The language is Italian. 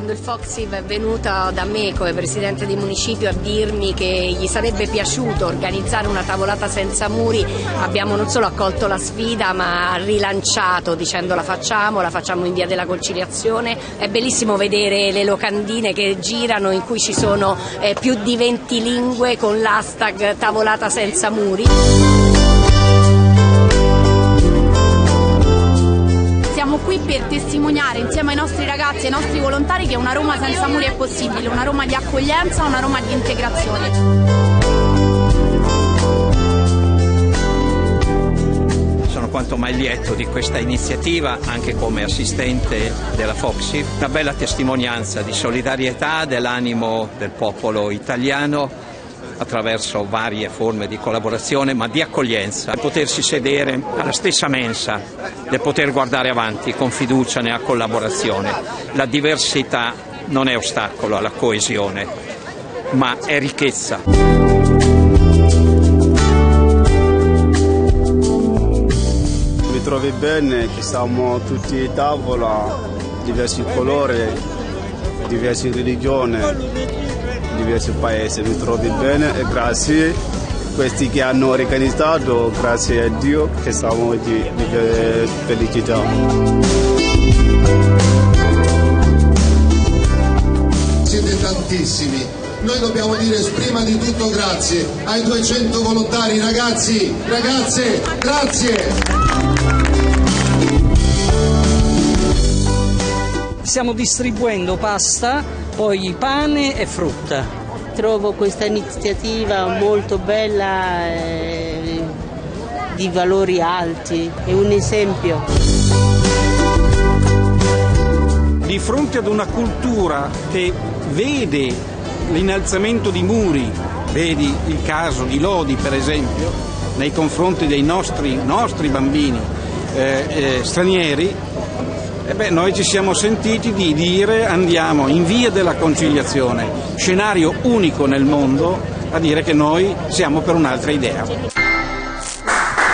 quando il Foxiv è venuto da me come presidente di municipio a dirmi che gli sarebbe piaciuto organizzare una tavolata senza muri, abbiamo non solo accolto la sfida ma rilanciato dicendo la facciamo in via della Conciliazione. È bellissimo vedere le locandine che girano in cui ci sono più di 20 lingue con l'hashtag tavolata senza muri. Siamo qui per testimoniare insieme ai nostri ragazzi e ai nostri volontari che una Roma senza muri è possibile, una Roma di accoglienza, una Roma di integrazione. Sono quanto mai lieto di questa iniziativa, anche come assistente della Foxiv, una bella testimonianza di solidarietà dell'animo del popolo italiano attraverso varie forme di collaborazione, ma di accoglienza, potersi sedere alla stessa mensa, del poter guardare avanti con fiducia nella collaborazione. La diversità non è ostacolo alla coesione, ma è ricchezza. Mi trovi bene che siamo tutti a tavola, diversi colori, diverse religioni, diversi paesi. Mi trovi bene e grazie a questi che hanno organizzato, grazie a Dio che siamo di felicità. Siete tantissimi, noi dobbiamo dire prima di tutto grazie ai 200 volontari, ragazzi, ragazze, grazie! Stiamo distribuendo pasta, poi pane e frutta. Trovo questa iniziativa molto bella, di valori alti, è un esempio. Di fronte ad una cultura che vede l'innalzamento di muri, vedi il caso di Lodi per esempio, nei confronti dei nostri bambini stranieri, noi ci siamo sentiti di dire andiamo in via della Conciliazione, scenario unico nel mondo, a dire che noi siamo per un'altra idea.